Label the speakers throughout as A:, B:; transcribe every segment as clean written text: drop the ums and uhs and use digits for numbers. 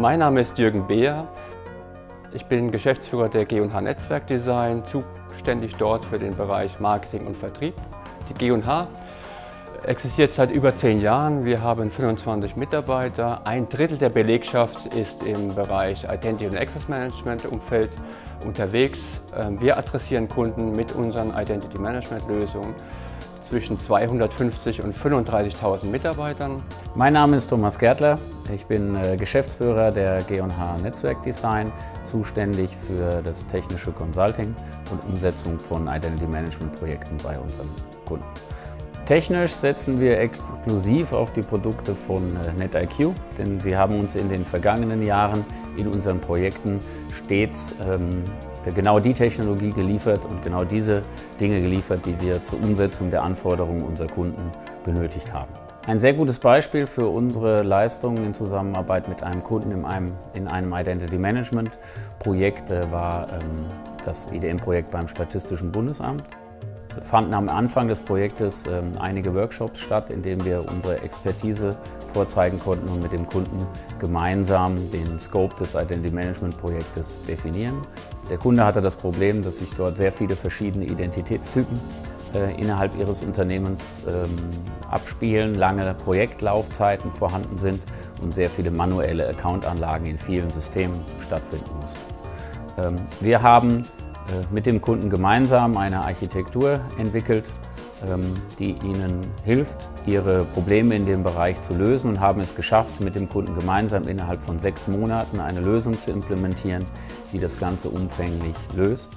A: Mein Name ist Jürgen Beer. Ich bin Geschäftsführer der G&H Netzwerkdesign, zuständig dort für den Bereich Marketing und Vertrieb. Die G&H existiert seit über 10 Jahren. Wir haben 25 Mitarbeiter. Ein Drittel der Belegschaft ist im Bereich Identity und Access Management Umfeld unterwegs. Wir adressieren Kunden mit unseren Identity Management Lösungen zwischen 250 und 35.000 Mitarbeitern.
B: Mein Name ist Thomas Gärtler. Ich bin Geschäftsführer der G&H Netzwerkdesign, zuständig für das technische Consulting und Umsetzung von Identity Management Projekten bei unseren Kunden. Technisch setzen wir exklusiv auf die Produkte von NetIQ, denn sie haben uns in den vergangenen Jahren in unseren Projekten stets genau die Technologie geliefert und genau diese Dinge geliefert, die wir zur Umsetzung der Anforderungen unserer Kunden benötigt haben. Ein sehr gutes Beispiel für unsere Leistungen in Zusammenarbeit mit einem Kunden in einem Identity Management Projekt war das IDM-Projekt beim Statistischen Bundesamt. Fanden am Anfang des Projektes einige Workshops statt, in denen wir unsere Expertise vorzeigen konnten und mit dem Kunden gemeinsam den Scope des Identity Management Projektes definieren. Der Kunde hatte das Problem, dass sich dort sehr viele verschiedene Identitätstypen innerhalb ihres Unternehmens abspielen, lange Projektlaufzeiten vorhanden sind und sehr viele manuelle Accountanlagen in vielen Systemen stattfinden mussten. Wir haben mit dem Kunden gemeinsam eine Architektur entwickelt, die ihnen hilft, ihre Probleme in dem Bereich zu lösen, und haben es geschafft, mit dem Kunden gemeinsam innerhalb von 6 Monaten eine Lösung zu implementieren, die das Ganze umfänglich löst.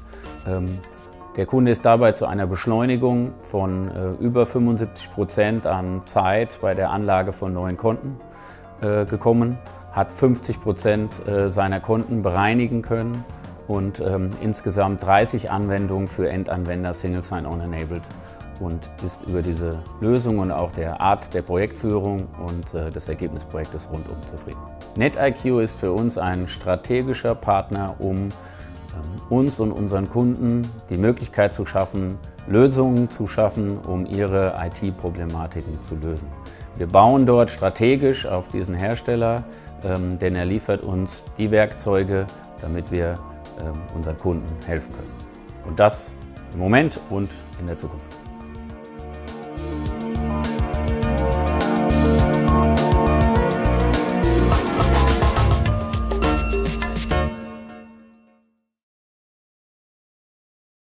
B: Der Kunde ist dabei zu einer Beschleunigung von über 75% an Zeit bei der Anlage von neuen Konten gekommen, hat 50% seiner Konten bereinigen können und insgesamt 30 Anwendungen für Endanwender Single Sign-On enabled und ist über diese Lösung und auch der Art der Projektführung und des Ergebnisprojektes rundum zufrieden. NetIQ ist für uns ein strategischer Partner, um uns und unseren Kunden die Möglichkeit zu schaffen, Lösungen zu schaffen, um ihre IT-Problematiken zu lösen. Wir bauen dort strategisch auf diesen Hersteller, denn er liefert uns die Werkzeuge, damit wir unseren Kunden helfen können. Und das im Moment und in der Zukunft.